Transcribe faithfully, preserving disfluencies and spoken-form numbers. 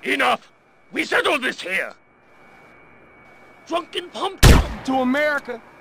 Enough! We settled this here! Drunken pumpkin! To America.